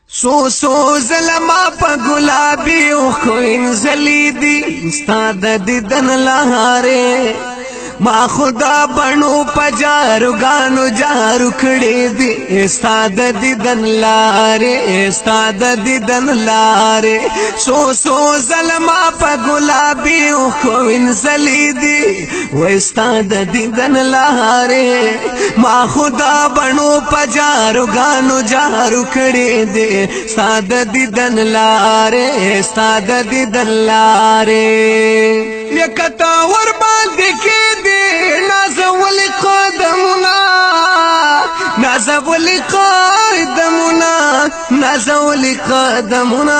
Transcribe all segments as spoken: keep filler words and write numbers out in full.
سو سو ظلما پا گلابی اوخو انزلی دی استاد دیدن لہارے ما خدا بنو پا جارو گانو جارو کھڑی دی استاد دیدن لارے استاد دیدن لارے سو سو ظلما پا گلابی اوخو انزلی دی و استاد دیدن لارے ما خدا بنو پا جارو گانو جارو کھڑی دی استاد دیدن لارے استاد دیدن لارے یکتا وربان دیکی نازول قدمنا نازول قدمنا نازول قدمنا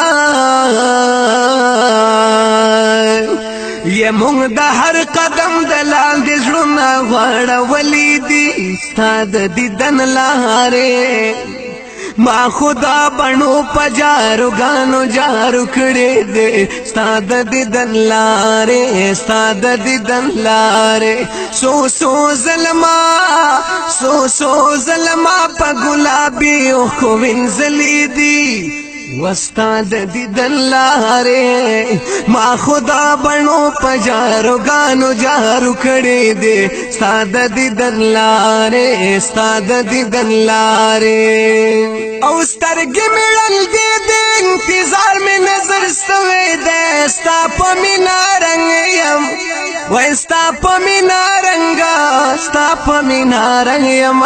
یہ مونږ د هر قدم د لاندې زړونه غواړولي دي ستا د دیدن لارې ما خدا بنو پا جارو گانو جارو کھڑے دے استاد دیدن لارے استاد دیدن لارے سو سو ظلما سو سو ظلما پا گلابی اوخو انزلی دی وستاد دیدن لارے ما خدا بنو پا جارو گانو جارو کھڑے دے استاد دیدن لارے استاد دیدن لارے او سترگی میڑل دے دے انتظار میں نظر سوے دے ستا پا مینا رنگ یم و ستا پا مینا رنگا ستا پا مینا رنگ یم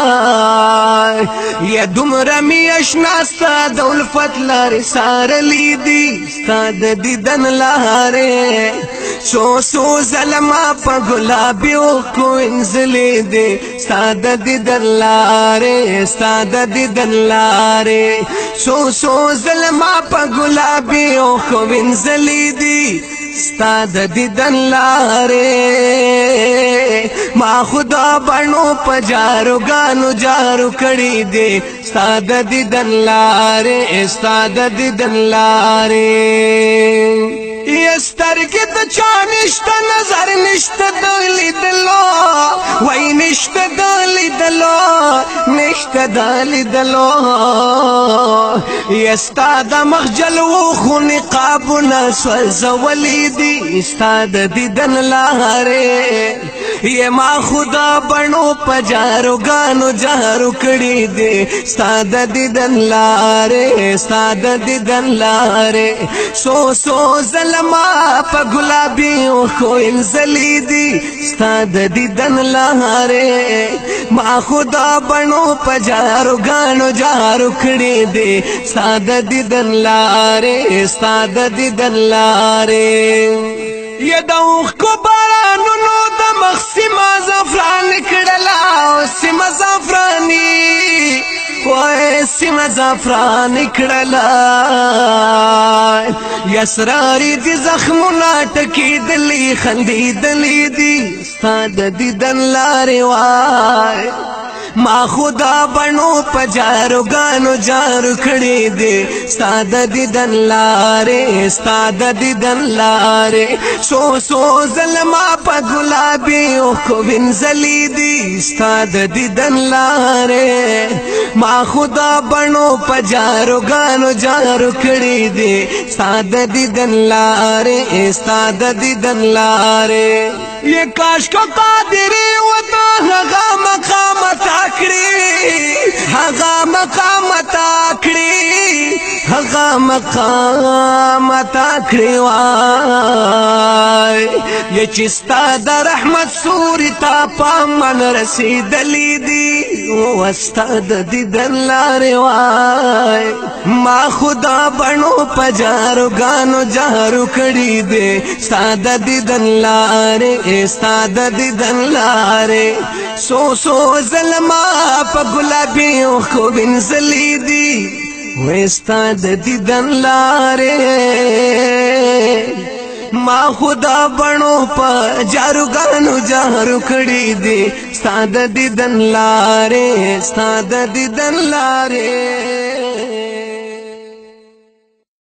یا دمرمی اشنا ستا دولفت لارے سارلی دی استاد دیدن لارے سو سو ظلما پا گلابیو کو انزلی دی استاد دیدن لارے استاد دیدن لارے سو سو ظلما پا گلابیو کو انزلی دی استاد دیدن لارے ما خدا بنو پا جارو گانو جارو کڑی دے استاد دیدن لارے استاد دیدن لارے یسترگی د چا نشتا نظر نشتا دلی دلو وی نشتا دلی دلو نشتا دلی دلو یستا دا مخجل و خونی قابونا سوزولی دی استاد دیدن لارے یہ ما خدا بنو پا جارو گانو جارو کڑی دے استاد دیدن لارے استاد دیدن لارے سو سو ظلما پا گلابی اوخو انزلی دی استاد دیدن لارے ما خدا بنو پا جارو گانو جارو کھڑی دے استاد دیدن لارے استاد دیدن لارے یہ دوخ کو بارانو نو دا مخصیما زفران کڑلا سیما زفرانی وائے سیما زفران کڑلا یسراری دی زخمونا ٹکی دلی خندی دلی دی استاد دیدن لارے وائے ما خدا بنو پا جارو گانو جارو کھڑی دے استاد دیدن لارے استاد دیدن لارے سو سو ظلما پا گلابی اوخو انزلی دی استاد دیدن لارے ما خدا بنو پا جارو گانو جارو کھڑی دے استاد دیدن لارے استاد دیدن لارے یہ کاش کو قادری وطا ہگا مقامت آکڑی ہگا مقامت آکڑی ہگا مقامت آکڑی وائے یہ چستا دا رحمت سوری تا پامن رسید لی دی وستاد دیدن لارے وائے ما خدا بنو پا جارو گانو جارو کڑی دے استاد دیدن لارے استاد دیدن لارے سو سو ظلما پا گلابی اوخو انزلی دی و استاد دیدن لارے ما خدا بنو پا جارو گانو جارو کڑی دے استاد دیدن لارے استاد دیدن لارے